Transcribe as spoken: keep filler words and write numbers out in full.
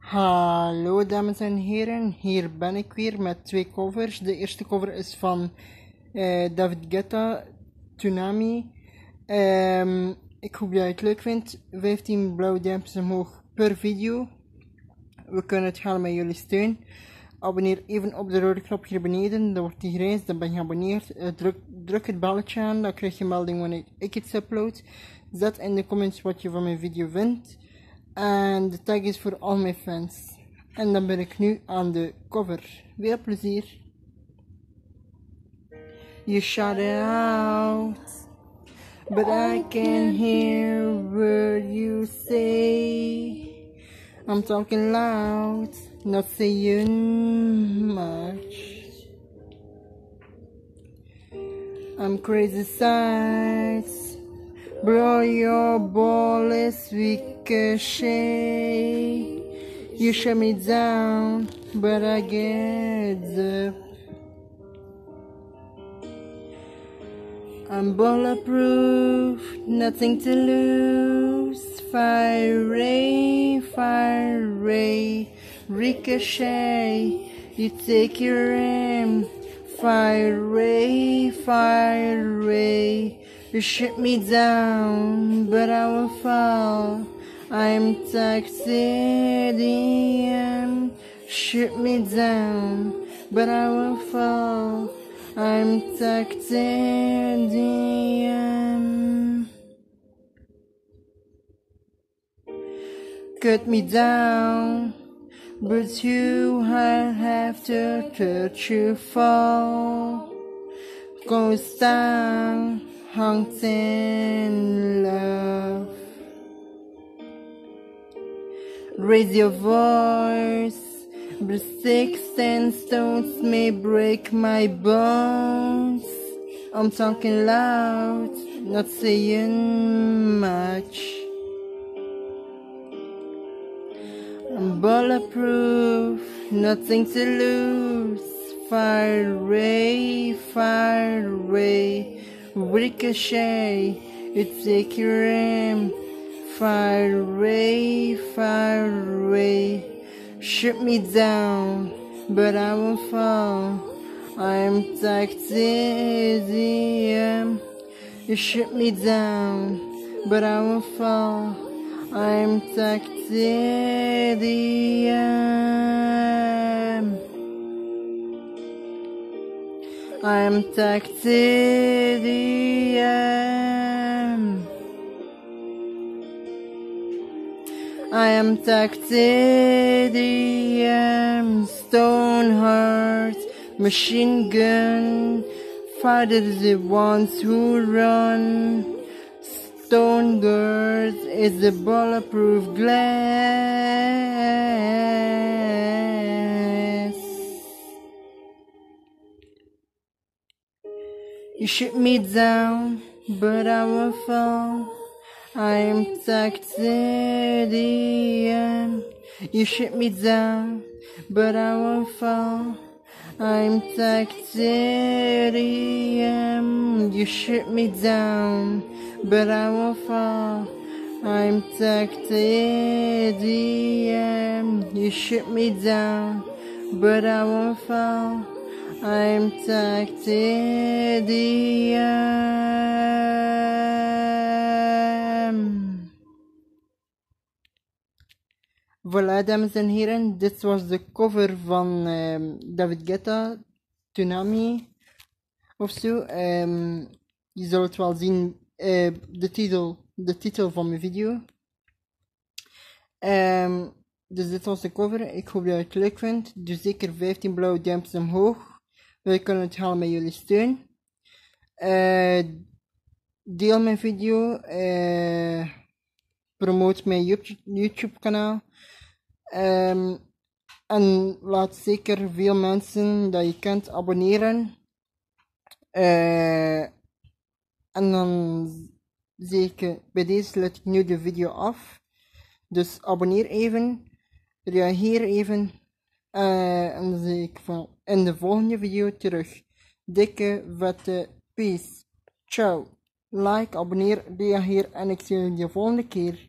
Hallo dames en heren, hier ben ik weer met twee covers. De eerste cover is van uh, David Guetta, Tsunami. Um, ik hoop dat je het leuk vindt. vijftien blauwe duimpjes omhoog per video. We kunnen het halen met jullie steun. Abonneer even op de rode knop hier beneden, dan wordt die grijs, dan ben je geabonneerd. Uh, druk, druk het belletje aan, dan krijg je een melding wanneer ik iets upload. Zet in de comments wat je van mijn video vindt. En de tag is voor al mijn fans. En dan ben ik nu aan de cover. Veel plezier. You shout it out, but I can hear what you say. I'm talking loud, not saying much. I'm crazy sights, bro, your ball is ricochet. You shut me down, but I get up. I'm bulletproof, nothing to lose. Fire ray, fire ray, ricochet. You take your aim. Fire ray, fire ray. You shoot me down, but I will fall. I'm titanium. Shoot me down, but I will fall. I'm titanium. Cut me down, but you I have to touch you fall. Constant haunting love. Raise your voice, but sticks and stones may break my bones. I'm talking loud, not saying much. I'm bulletproof, nothing to lose. Fire ray, fire ray, ricochet, you take your aim. Fire ray, fire ray, shoot me down, but I won't fall. I'm titanium. You shoot me down, but I won't fall. I'm titanium. I'm titanium. I am titanium. Stone heart, machine gun. Fighter the ones who run. Stone girls is the bulletproof glass. You shoot me down, but I will fall. I'm titanium. You shoot me down, but I won't fall. I'm titanium. You shoot me down, but I won't fall. I'm titanium. You shoot me down, but I won't fall. I'm titanium. Voilà, dames en heren, dit was de cover van um, David Guetta, Tsunami, of zo. Um, je zult het wel zien, uh, de, titel, de titel van mijn video. Um, dus dit was de cover, ik hoop dat je het leuk vindt. Doe zeker vijftien blauwe duimpjes omhoog. Wij kunnen het halen met jullie steun. Uh, deel mijn video, uh, promote mijn YouTube kanaal. Um, en laat zeker veel mensen dat je kent abonneren. Uh, en dan zie ik bij deze sluit ik nu de video af. Dus abonneer even, reageer even. Uh, en dan zie ik van in de volgende video terug. Dikke vette peace. Ciao. Like, abonneer, reageer en ik zie jullie de volgende keer.